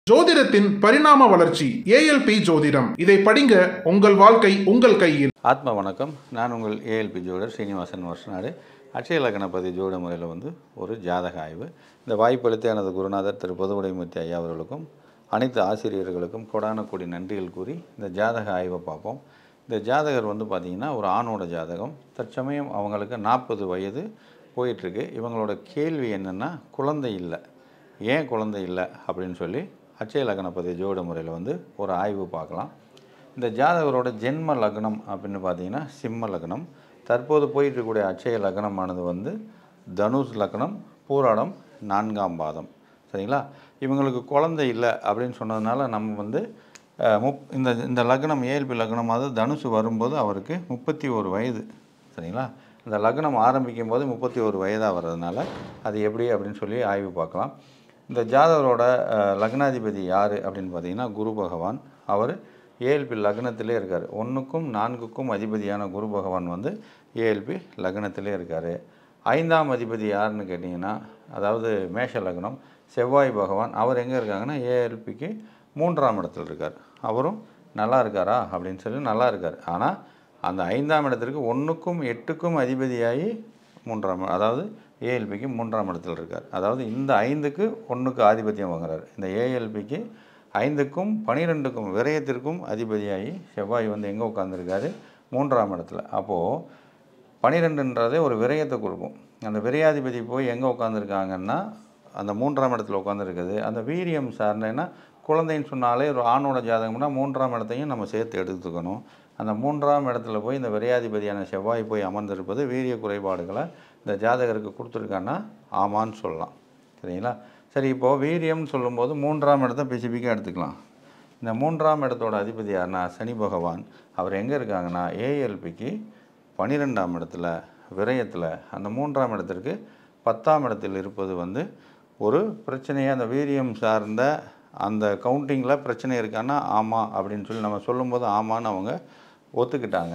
ஜோதிடத்தின் பரிணாம வளர்ச்சி ஏஎல்பி ஜோதிடம். இதை படிங்க, உங்கள் வாழ்க்கை உங்கள் கையில். ஆத்ம வணக்கம். நான் உங்கள் ஏஎல்பி ஜோதிடர் ஸ்ரீனிவாசன் வருஷநாடு. அட்சய லக்னபதி ஜோதிட முறையில் ஒரு ஜாதக ஆய்வு. இந்த வாய்ப்பளித்த எனது குருநாதர் திரு பொதுவுடைமூர்த்தி ஐயா அவர்களுக்கும் அனைத்து ஆசிரியர்களுக்கும் கோடான கோடி நன்றிகள் கூறி இந்த ஜாதக ஆய்வை பார்ப்போம். இந்த ஜாதகர் பார்த்திங்கன்னா ஒரு ஆணோட ஜாதகம். தற்சமயம் அவங்களுக்கு 40 வயது போயிட்டுருக்கு. இவங்களோட கேள்வி என்னென்னா, குழந்தை இல்லை, ஏன் குழந்தை இல்லை அப்படின்னு சொல்லி அட்சய லக்னபதி ஜோதிட முறையில் ஒரு ஆய்வு பார்க்கலாம். இந்த ஜாதகரோட ஜென்ம லக்னம் அப்படின்னு பார்த்தீங்கன்னா சிம்ம லக்னம். தற்போது போயிட்டுருக்கக்கூடிய அட்சய லக்னமானது தனுஷ் லக்னம், பூராடம் 4ஆம் பாதம். சரிங்களா? இவங்களுக்கு குழந்தை இல்லை அப்படின்னு சொன்னதுனால நம்ம இந்த லக்னம் ஏஎல்பி லக்னமாவது தனுசு வரும்போது அவருக்கு 31 வயது. சரிங்களா? இந்த லக்னம் ஆரம்பிக்கும் போது 31 வயதாக வர்றதுனால அது எப்படி அப்படின்னு சொல்லி ஆய்வு பார்க்கலாம். இந்த ஜாதகரோட லக்னாதிபதி யார் அப்படின்னு பார்த்தீங்கன்னா குரு பகவான். அவர் ஏஎல்பி லக்னத்திலே இருக்கார். 1க்கும் 4க்கும் அதிபதியான குரு பகவான் ஏஎல்பி லக்னத்திலே இருக்கார். 5ஆம் அதிபதி யாருன்னு கேட்டிங்கன்னா, அதாவது மேஷ லக்னம், செவ்வாய் பகவான். அவர் எங்கே இருக்காங்கன்னா ஏஎல்பிக்கு 3ஆம் இடத்துல இருக்கார். அவரும் நல்லா இருக்காரா அப்படின்னு சொல்லி நல்லா இருக்கார். ஆனால் அந்த 5ஆம் இடத்திற்கு 1க்கும் 8க்கும் அதிபதியாகி 3ஆம், அதாவது ஏஎல்பிக்கு 3ஆம் இடத்துல இருக்கார். அதாவது இந்த 5க்கு 1க்கு ஆதிபத்தியம் வாங்குறார். இந்த ஏஎல்பிக்கு 5க்கும் 12க்கும் விரயத்திற்கும் அதிபதியாகி செவ்வாய் எங்கே உட்காந்துருக்காரு? 3ஆம் இடத்துல. அப்போது 12ன்றதே ஒரு விரயத்தை கொடுக்கும். அந்த விரையாதிபதி போய் எங்கே உட்காந்துருக்காங்கன்னா அந்த 3ஆம் இடத்துல உட்காந்துருக்குது. அந்த வீரியம் சார்ந்தேன்னா, குழந்தைன்னு சொன்னாலே ஒரு ஆணோட ஜாதகம்னா 3ஆம் இடத்தையும் நம்ம சேர்த்து எடுத்துக்கணும். அந்த 3ஆம் இடத்துல போய் இந்த விரையாதிபதியான செவ்வாய் போய் அமர்ந்திருப்பது வீரிய குறைபாடுகளை இந்த ஜாதகருக்கு கொடுத்துருக்கான்னா ஆமான்னு சொல்லலாம். சரிங்களா? சரி, இப்போது வீரியம்னு சொல்லும்போது 3ஆம் இடத்த ஸ்பெசிஃபிக்காக எடுத்துக்கலாம். இந்த 3ஆம் இடத்தோட அதிபதி யாருன்னா சனி பகவான். அவர் எங்கே இருக்காங்கன்னா ஏஎல்பிக்கு 12ஆம் இடத்துல விரயத்தில். அந்த 3ஆம் இடத்திற்கு 10ஆம் இடத்தில் இருப்பது ஒரு பிரச்சனையாக அந்த வீரியம் சார்ந்த அந்த கவுண்டிங்கில் பிரச்சனை இருக்கான்னா ஆமாம் அப்படின்னு சொல்லி நம்ம சொல்லும்போது ஆமான்னு அவங்க ஒத்துக்கிட்டாங்க.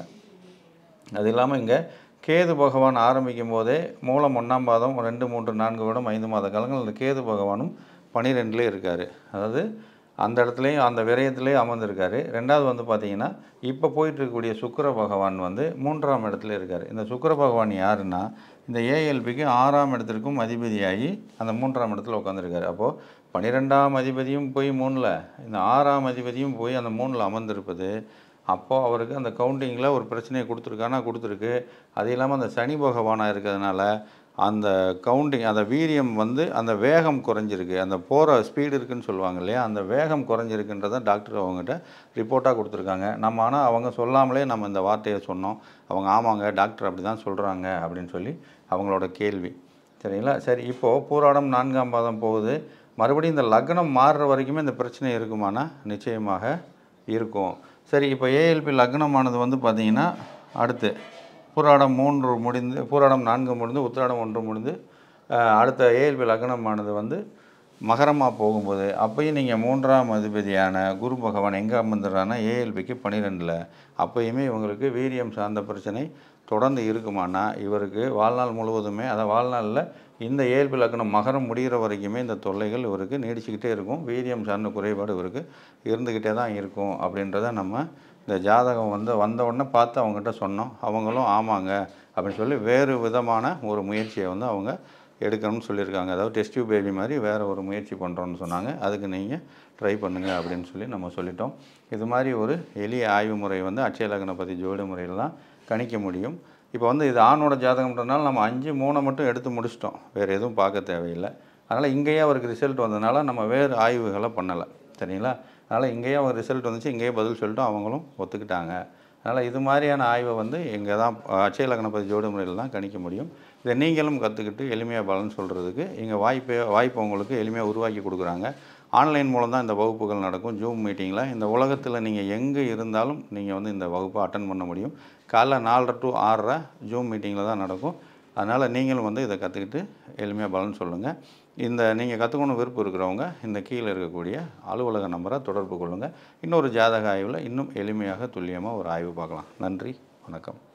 அது இல்லாமல் இங்கே கேது பகவான் ஆரம்பிக்கும் போதே மூலம் 1ஆம் பாதம் 2, 3, 4 வருடம் 5 மாத காலங்கள் இந்த கேது பகவானும் 12லே இருக்கார். அதாவது அந்த இடத்துலையும் அந்த விரயத்துலேயும் அமர்ந்திருக்காரு. ரெண்டாவது பார்த்திங்கன்னா இப்போ போயிட்டுருக்கக்கூடிய சுக்கிர பகவான் 3ஆம் இடத்துல இருக்கார். இந்த சுக்கிர பகவான் யாருன்னா இந்த ஏஎல்பிக்கு 6ஆம் இடத்திற்கும் அதிபதியாகி அந்த 3ஆம் இடத்துல உட்காந்துருக்காரு. அப்போது 12ஆம் அதிபதியும் போய் 3ல், இந்த 6ஆம் அதிபதியும் போய் அந்த 3ல் அமர்ந்திருப்பது. அப்போது அவருக்கு அந்த கவுண்டிங்கில் ஒரு பிரச்சனையை கொடுத்துருக்கு. அது இல்லாமல் அந்த சனி பகவானாக இருக்கிறதுனால அந்த கவுண்டிங், அந்த வீரியம் அந்த வேகம் குறைஞ்சிருக்கு. அந்த போகிற ஸ்பீடு இருக்குதுன்னு சொல்லுவாங்க இல்லையா, அந்த வேகம் குறைஞ்சிருக்குன்றதை டாக்டர் அவங்ககிட்ட ரிப்போர்ட்டாக கொடுத்துருக்காங்க. நம்ம ஆனால் அவங்க சொல்லாமலே நம்ம இந்த வார்த்தையை சொன்னோம். அவங்க ஆமாங்க டாக்டர் அப்படி தான் சொல்கிறாங்க அப்படின்னு சொல்லி அவங்களோட கேள்வி. சரிங்களா? சரி, இப்போது பூராடம் 4ஆம் பாதம் போகுது. மறுபடியும் இந்த லக்னம் மாறுற வரைக்குமே இந்த பிரச்சனை இருக்குமானா நிச்சயமாக இருக்கும். சரி, இப்போ ஏஎல்பி லக்னமானது பார்த்திங்கன்னா அடுத்து பூராடம் 3 முடிந்து, பூராடம் 4 முடிந்து, உத்திராடம் 1 முடிந்து அடுத்த ஏஎல்பி லக்னமானது மகரமாக போகும்போது அப்போயும் நீங்கள் 3ஆம் அதிபதியான குரு பகவான் எங்கே அமர்ந்துடுறான்னா ஏஎல்பிக்கு 12ல். அப்போயுமே இவங்களுக்கு வீரியம் சார்ந்த பிரச்சனை தொடர்ந்து இருக்குமானா இவருக்கு வாழ்நாள் முழுவதுமே, அதாவது வாழ்நாளில் இந்த ஏஎல்பி லக்னம் மகரம் முடிகிற வரைக்குமே இந்த தொல்லைகள் இவருக்கு நீடிச்சுக்கிட்டே இருக்கும். வீரியம் சார்ந்த குறைபாடு இவருக்கு இருந்துக்கிட்டே தான் இருக்கும் அப்படின்றத நம்ம இந்த ஜாதகம் வந்த உடனே பார்த்து அவங்ககிட்ட சொன்னோம். அவங்களும் ஆமாங்க அப்படின்னு சொல்லி வேறு விதமான ஒரு முயற்சியை அவங்க எடுக்கணும்னு சொல்லியிருக்காங்க. அதாவது டெஸ்ட் டியூப் பேபி மாதிரி வேறு ஒரு முயற்சி பண்ணுறோன்னு சொன்னாங்க. அதுக்கு நீங்கள் ட்ரை பண்ணுங்கள் அப்படின்னு சொல்லி நம்ம சொல்லிட்டோம். இது மாதிரி ஒரு எளிய ஆய்வு முறை அட்சய லக்னபதி ஜோதிட முறையில் தான் கணிக்க முடியும். இப்போ இது ஆணோட ஜாதகம்ன்றதுனால நம்ம 5, 3 மட்டும் எடுத்து முடிச்சிட்டோம். வேறு எதுவும் பார்க்க தேவையில்லை. அதனால் இங்கேயே அவருக்கு ரிசல்ட் வந்ததுனால நம்ம வேறு ஆய்வுகளை பண்ணலை. சரிங்களா? அதனால் இங்கேயே அவங்க ரிசல்ட் வந்துச்சு, இங்கேயே பதில் சொல்லிட்டோம், அவங்களும் ஒத்துக்கிட்டாங்க. அதனால் இது மாதிரியான ஆய்வை இங்கே தான் அட்சய லக்னபதி ஜோதிட முறையில் தான் கணிக்க முடியும். இதை நீங்களும் கற்றுக்கிட்டு எளிமையாக பலன் சொல்கிறதுக்கு இங்கே வாய்ப்பை உங்களுக்கு எளிமையாக உருவாக்கி கொடுக்குறாங்க. ஆன்லைன் மூலம் தான் இந்த வகுப்புகள் நடக்கும். ஜூம் மீட்டிங்கில் இந்த உலகத்தில் நீங்கள் எங்கே இருந்தாலும் நீங்கள் இந்த வகுப்பை அட்டன் பண்ண முடியும். காலைல 4:30 to 6:30 ஜூம் மீட்டிங்கில் தான் நடக்கும். அதனால் நீங்களும் இதை கற்றுக்கிட்டு எளிமையாக பலன் சொல்லுங்கள். இந்த நீங்கள் கற்றுக்கணும் விருப்பம் இருக்கிறவங்க இந்த கீழே இருக்கக்கூடிய அலுவலக நம்பரை தொடர்பு கொள்ளுங்கள். இன்னொரு ஜாதக ஆய்வில் இன்னும் எளிமையாக துல்லியமாக ஒரு ஆய்வு பார்க்கலாம். நன்றி, வணக்கம்.